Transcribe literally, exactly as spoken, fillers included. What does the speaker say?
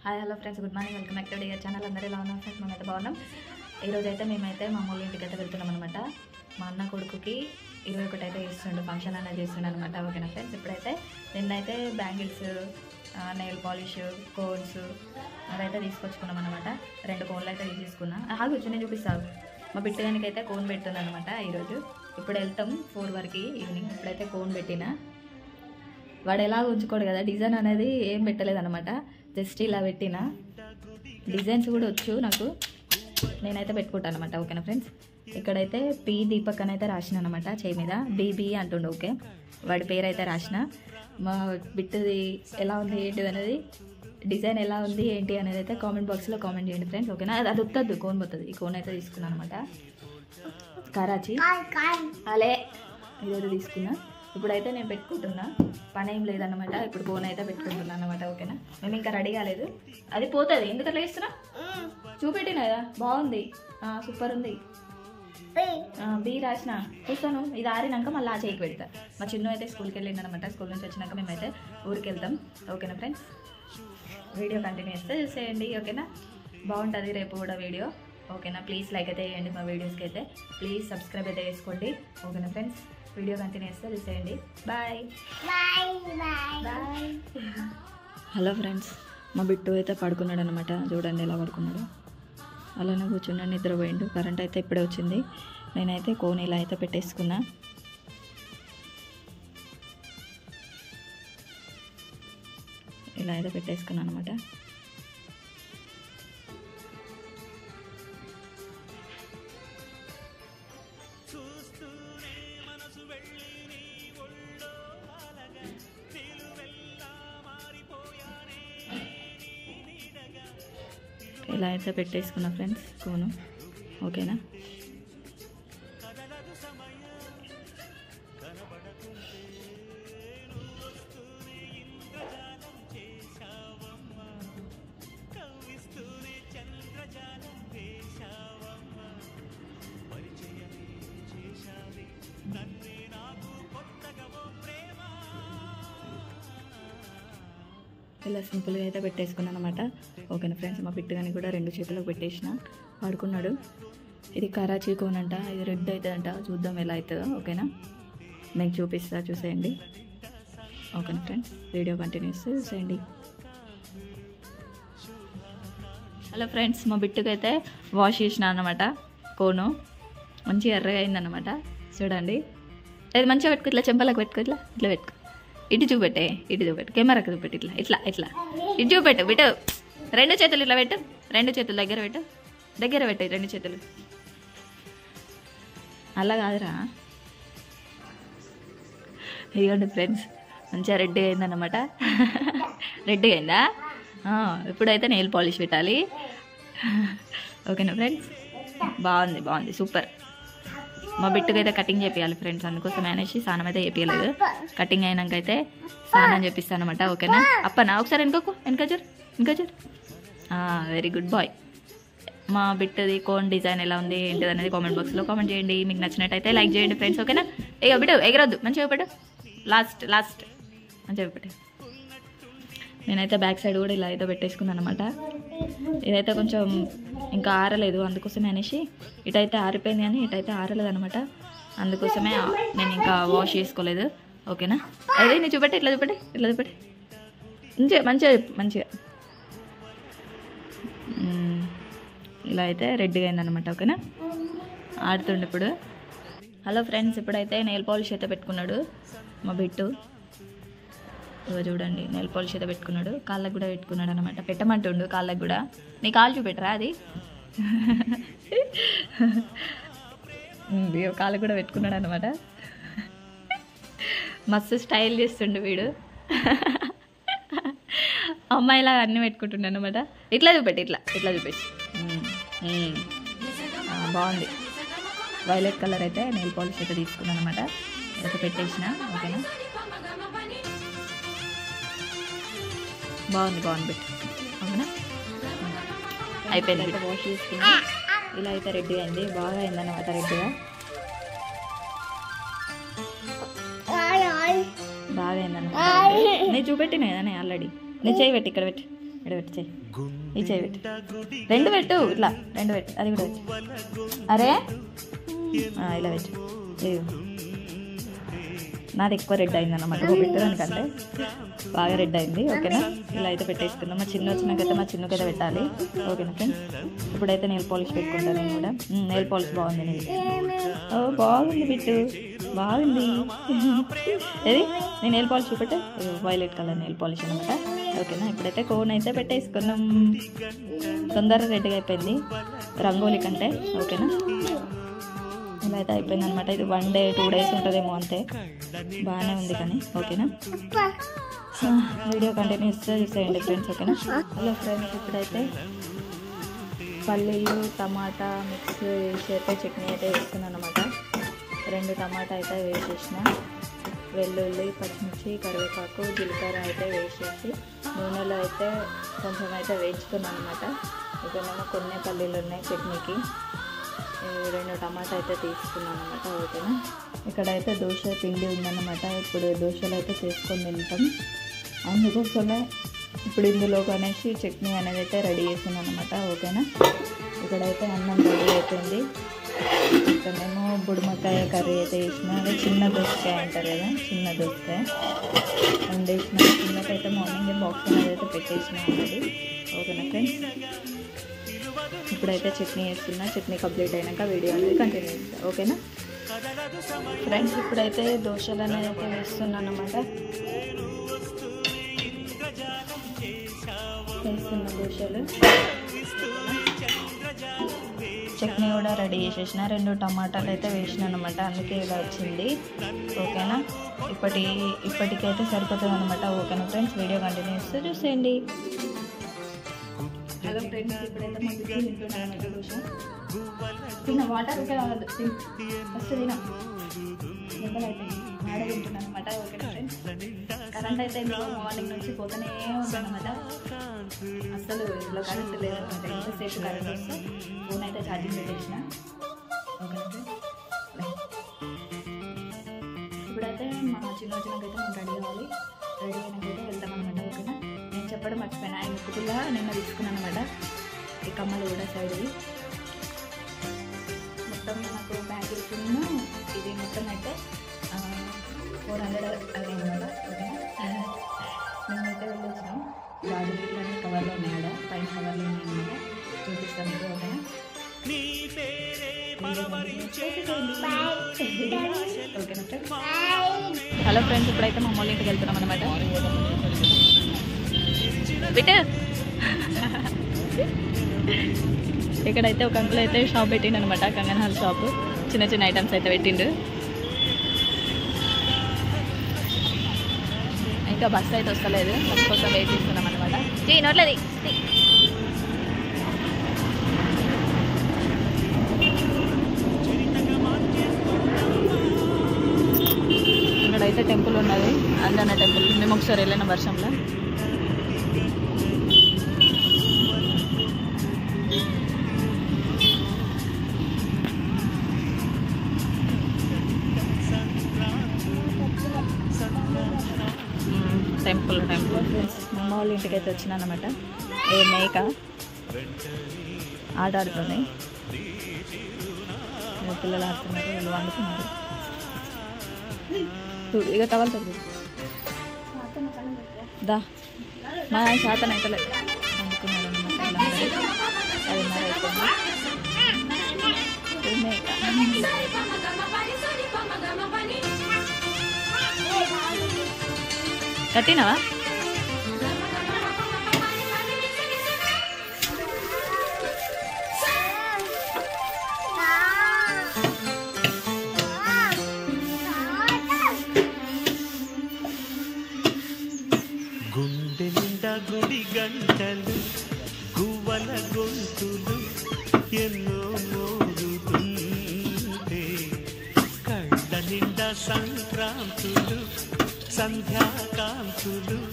Hi hello friends, good morning. Welcome back to dear channel. అందరూ ఎలా ఉన్నాం friends? మేమైతే బాగున్నాం. ఈరోజు అయితే మేమైతే మా అమ్మ ఇంటికి అయితే వెళ్తున్నాం అనమాట. మా అన్న కొడుకుకి ఇరవై ఒకటి అయితే ఇస్తుండు, ఫంక్షన్ అనేది చేస్తుండే అనమాట. ఓకేనా ఫ్రెండ్స్? ఇప్పుడైతే నిన్నైతే బ్యాంగిల్స్, నెయిల్ పాలిష్, కోన్స్ అదైతే తీసుకొచ్చుకున్నాం అనమాట. రెండు కోన్లు అయితే తీసుకున్నా. ఆగు వచ్చి నేను చూపిస్తాను. మా బిట్టుగానికి అయితే కోన్ పెడుతుంది అనమాట ఈరోజు. ఇప్పుడు వెళ్తాం ఫోర్ వరకు ఈవినింగ్. ఇప్పుడైతే కోన్ పెట్టినా. వాడు ఎలా ఉంచుకోడు కదా, డిజైన్ అనేది ఏం పెట్టలేదు అనమాట. జస్ట్ ఇలా పెట్టిన డిజైన్స్ కూడా వచ్చు నాకు, నేనైతే పెట్టుకుంటాను అనమాట. ఓకేనా ఫ్రెండ్స్? ఇక్కడైతే పి దీపక్ అని అయితే రాసిన అనమాట చేయి మీద. బీబీ అంటుండే. ఓకే, వాడి పేరు అయితే రాసిన. మా బిట్టుది ఎలా ఉంది ఏంటిది అనేది, డిజైన్ ఎలా ఉంది ఏంటి అనేది అయితే కామెంట్ బాక్స్లో కామెంట్ చేయండి ఫ్రెండ్స్. ఓకేనా? అది అది వస్తుంది, కోన్ పోతుంది. ఈ కోన్ అయితే తీసుకున్నాను అనమాట, కరాచీ. అలే ఇదైతే తీసుకున్నా. ఇప్పుడైతే నేను పెట్టుకుంటున్నా, పని ఏం లేదన్నమాట. ఇప్పుడు కోన్ అయితే పెట్టుకుంటున్నాను అనమాట. ఓకేనా? మేము ఇంకా రెడీ కాలేదు. అది పోతుంది. ఎందుకు అట్లా వేస్తున్నా? చూపెట్టిన కదా, బాగుంది, సూపర్ ఉంది. బీ రాసిన చూస్తాను. ఇది ఆరినాక మళ్ళీ ఆ చేయికి పెడతా. మా చిన్న అయితే స్కూల్కి వెళ్ళింది అనమాట. స్కూల్ నుంచి వచ్చినాక మేమైతే ఊరికి వెళ్తాం. ఓకేనా ఫ్రెండ్స్? వీడియో కంటిన్యూ చేస్తే చూసేయండి. ఓకేనా? బాగుంటుంది రేపు కూడా వీడియో. ఓకేనా? ప్లీజ్ లైక్ అయితే వేయండి మా వీడియోస్కి అయితే. ప్లీజ్ సబ్స్క్రైబ్ అయితే చేసుకోండి. ఓకేనా ఫ్రెండ్స్? వీడియో కంటిన్యూ చేస్తే చూసేయండి. Bye bye bye. Hello friends, మా బిట్టు అయితే పడుకున్నాడు అనమాట. చూడండి ఎలా పడుకున్నాడు. అలానే కూర్చున్నాడు, నిద్రపోయిండు. కరెంట్ అయితే ఇప్పుడే వచ్చింది. నేనైతే కోన్ ఇలా అయితే పెట్టేసుకున్నా. ఇలా అయితే పెట్టేసుకున్నాను అనమాట. ఇలా అయితే పెట్టేసుకున్నా ఫ్రెండ్స్ కోను. ఓకేనా? ఇలా సింపుల్గా అయితే పెట్టేసుకున్నాను అనమాట. ఓకేనా ఫ్రెండ్స్? మా పిట్టుగాని కూడా రెండు చేతులకు పెట్టేసిన, పడుకున్నాడు. ఇది కరాచీ కోన్ అంట, ఇది రెడ్ అవుతుందంట. చూద్దాం ఎలా అవుతుందో. ఓకేనా? మీకు చూపిస్తా, చూసేయండి. ఓకేనా ఫ్రెండ్స్? వీడియో కంటిన్యూస్ చూసేయండి. హలో ఫ్రెండ్స్, మా బిట్టుకు అయితే వాష్ చేసిన అనమాట కోను. మంచిగా ఎర్రగా అయిందన్నమాట. చూడండి, అది మంచిగా పెట్టుకో. ఇట్లా చెంపలకు పెట్టుకో, ఇట్లా ఇట్లా పెట్టుకో. ఇటు చూపెట్టే, ఇటు చూపెట్టు, కెమెరాకి చూపెట్టు. ఇట్లా ఇట్లా ఇట్లా ఇటు చూపెట్టు. బిట్టు రెండు చేతులు ఇట్లా పెట్టు, రెండు చేతులు దగ్గర పెట్టు, దగ్గర పెట్టు రెండు చేతులు. అలా కాదురా. ఇదిగోండి ఫ్రెండ్స్, మంచిగా రెడ్గా అయిందన్నమాట. రెడ్గా అయిందా? ఇప్పుడైతే నెయిల్ పాలిష్ పెట్టాలి. ఓకేనా ఫ్రెండ్స్? బాగుంది, బాగుంది, సూపర్. మా బిట్టుకు అయితే కటింగ్ చేయాలి ఫ్రెండ్స్, అందుకోసం అనేసి స్నానం అయితే చేయాలేదు. కటింగ్ అయినాక అయితే స్నానం చేపిస్తాను అనమాట. ఓకేనా? అప్పనా ఒకసారి వెనుకోకు, వెనకజర్ వెనకజర్. Very good boy. మా బిట్టుది కోన్ డిజైన్ ఎలా ఉంది ఏంటిది అనేది కామెంట్ బాక్స్లో కామెంట్ చేయండి. మీకు నచ్చినట్టయితే లైక్ చేయండి ఫ్రెండ్స్. ఓకేనా? ఇక బిట్టు ఎగరొద్దు, మంచిగా పెట్టు. లాస్ట్ లాస్ట్ మంచిగా పెట్టు. నేనైతే బ్యాక్ సైడ్ కూడా ఇలా అయితే పెట్టేసుకున్నాను అనమాట. ఇదైతే కొంచెం ఇంకా ఆరలేదు, అందుకోసమే అనేసి. ఇటైతే ఆరిపోయింది కానీ ఇటైతే ఆరలేదు అనమాట. అందుకోసమే నేను ఇంకా వాష్ చేసుకోలేదు. ఓకేనా? అదే నేను చూపెట్టి, ఇట్లా చూపెట్టి, ఇట్లా చూపెట్టి. మంచిగా మంచిగా మంచిగా ఇలా అయితే రెడ్గా అయిందనమాట. ఓకేనా? ఆడుతుండే ఇప్పుడు. హలో ఫ్రెండ్స్, ఇప్పుడైతే నెయిల్ పాలిష్ అయితే పెట్టుకున్నాడు మా బిట్టు. ఇవో చూడండి, నెయిల్ పాలిష్ అయితే పెట్టుకున్నాడు. కాళ్ళకు కూడా పెట్టుకున్నాడు అనమాట. పెట్టమంటుండు కాళ్ళకు కూడా. నీ కాళ్ళు చూపెట్టరా అది. కాళ్ళు కూడా పెట్టుకున్నాడు అనమాట. మస్తు స్టైల్ చేస్తుండు వీడు. అమ్మాయిలా అన్నీ పెట్టుకుంటుండే అనమాట. ఇట్లా చూపెట్టి, ఇట్లా ఇట్లా చూపెట్టి. బాగుంది. వైలెట్ కలర్ అయితే నెయిల్ పాలిష్ అయితే తీసుకున్నాను అనమాట. అయితే పెట్టేసిన. ఓకేనా? బాగుంది, బాగుంది బిట్. ఓకేనా? అయిపోయింది. అయితే వాష్ చేసుకుని ఇలా అయితే రెడీ అయింది. బాగా అయిందన్నమాట రెడ్డిగా. బాగా అయిందన్నమాట. నేను చూపెట్టినా కదా నేను ఆల్రెడీ. నేను చేయి పెట్టి ఇక్కడ పెట్టి ఇక్కడ పెట్టి చెయ్యి ఈ చెయ్యి పెట్టు రెండు పెట్టు ఇట్లా రెండు పెట్టు అది కూడా పెట్టు అరే ఇలా పెట్టు నాది ఎక్కువ రెడ్ అయింది అన్నమాట పెట్టు దానికంటే బాగా రెడ్ అయింది ఓకేనా ఇలా అయితే పెట్టేసుకుందాం మా చిన్న వచ్చినాకైతే మా చిన్నకి అయితే పెట్టాలి ఓకేనా ఫ్రెండ్స్ ఇప్పుడైతే నెయిల్ పాలిష్ పెట్టుకుంటాను నేను కూడా నెయిల్ పాలిష్ బాగుంది నేను ఓ బాగుంది బిట్టు బాగుంది ఏది నేను నెయిల్ పాలిష్ చూపెట్టే వైలెట్ కలర్ నెయిల్ పాలిష్ అనమాట ఓకేనా ఇప్పుడైతే కోన్ అయితే పెట్టేసుకున్నాం తొందరగా రెడ్గా అయిపోయింది రంగోలీ కంటే ఓకేనా ఇలా అయితే అయిపోయింది అనమాట ఇది వన్ డే టూ డేస్ ఉంటుందేమో అంతే బాగానే ఉంది కానీ ఓకేనా వీడియో కంటిన్యూస్ చూసేయండి ఫ్రెండ్స్ ఓకేనా హలో ఫ్రెండ్స్ ఇప్పుడైతే పల్లీలు టమాటా మిక్స్ వేసి అయితే చట్నీ అయితే వేస్తున్నాను అనమాట రెండు టమాటా అయితే వేసేసిన వెల్లుల్లి పచ్చిమిర్చి కరివేపాకు జీలకర్ర అయితే వేసేసి నూనెలో అయితే కొంచెం అయితే వేయించుకున్నాను అనమాట ఇక్కడేమో కొన్ని పల్లీలు ఉన్నాయి చట్నీకి రెండు టమాటా అయితే తీసుకున్నాను అనమాట ఓకేనా ఇక్కడైతే దోశ పిండి ఉందన్నమాట ఇప్పుడు దోశలు అయితే చేసుకొని తింటాం అందుకోసమే ఇప్పుడు ఇందులో అనేసి చట్నీ అనేది అయితే రెడీ చేస్తున్నాను అనమాట ఓకేనా ఇక్కడైతే అన్నం రెడీ అయిపోయింది ఇక్కడేమో బుడిమకాయ కర్రీ అయితే వేసిన అదే చిన్న దోసకాయ అంటారు కదా చిన్న దోసకాయ వండేసిన చిన్నకైతే మార్నింగ్ బాక్స్ అనేది అయితే పెట్టేసిన ఉన్నది ఓకేనా ఫ్రెండ్స్ ఇప్పుడైతే చట్నీ వేస్తున్నా చట్నీ కంప్లీట్ అయినాక వీడియో అనేది కంటిన్యూ చేస్తా ఓకేనా ఫ్రెండ్స్ ఇప్పుడైతే దోశలు అనేది అయితే వేస్తున్నాను అనమాట వేస్తున్న దోశలు చట్నీ కూడా రెడీ చేసేసిన రెండు టమాటాలు అయితే వేసిన అనమాట అందుకే ఇలా వచ్చింది ఓకేనా ఇప్పటి ఇప్పటికైతే సరిపోతుంది అనమాట ఓకేనా ఫ్రెండ్స్ వీడియో కంటిన్యూ చేస్తే చూసేయండి హలో ఫ్రెండ్స్ ఇప్పుడైతే మా బిడ్డ తింటున్నాను దోశ తిన్న వాటర్ ఫస్ట్ తిన దెబ్బలు అయిపోయింది ఆడ తింటున్నాను అనమాట ఓకేనా ఫ్రెండ్స్ కరెంట్ అయితే ఇంట్లో మార్నింగ్ నుంచి పోతూనే ఉంటాను అనమాట అసలు ఇంట్లో కరెంట్ లేదనమాట ఎంతసేపు కరెంట్ వస్తే ఫోన్ అయితే ఛార్జింగ్ పెట్టేసిన ఓకేనా ఫ్రెండ్స్ ఇప్పుడైతే మా చిన్న వచ్చినాకైతే మేము రెడీ కావాలి రెడీ అయినాకైతే వెళ్తాం అనమాట ఓకేనా నేను చెప్పడం మర్చిపోయినా ఆయన ముక్కుతుల్లా నిన్న తీసుకున్నాను అనమాట ఈ కమ్మలు కూడా సైడ్వి మొత్తం నాకు బ్యాంగిల్స్ ఇది మొత్తం అయితే ఫోర్ హండ్రెడ్ అయింది అనమాట ఓకేనా మేమైతే వెళ్ళొచ్చినాం గాజులన్నీ కవర్లో ఉన్నాయా పైన కవర్లో ఉన్నాయన్నమాట చూపిస్తాను మీకు ఓకేనా హలో ఫ్రెండ్స్ ఇప్పుడైతే మా అమ్మ ఇంటికి వెళ్తున్నాం అనమాట బిట్ ఇక్కడైతే ఒక అంకుల్ అయితే షాప్ పెట్టిండు అనమాట కంగన్ హాల్ షాప్ చిన్న చిన్న ఐటమ్స్ అయితే పెట్టిండు ఇంకా బస్సు అయితే వస్తలేదు బస్ కోసం వెయిట్ చేస్తున్నాం అనమాట ఈ నోట్లేదు ఇక్కడైతే టెంపుల్ ఉన్నది అందన్న టెంపుల్ మేము ఒకసారి వెళ్ళిన వర్షంలో టెంపుల్ టెంపుల్ అమ్మ వాళ్ళ ఇంటికి అయితే వచ్చినా అనమాట ఏ మేక ఆట ఆడుతుంది పిల్లలు ఆడుతున్నారు వీళ్ళు వండుతున్నారు ఇక తగలుతుంది దా మా శాతం అయితే వండుకున్నారు అనమాట ఐదున్నర అయిపోయింది మేక కట్టినవా గుండె నిండా గుడి గంటలు గువ్వల గొంతులు ఎన్నో మోగుతుంటే కళ్ళ నిండా సంక్రాంతులు సంధ్యాకాంతులు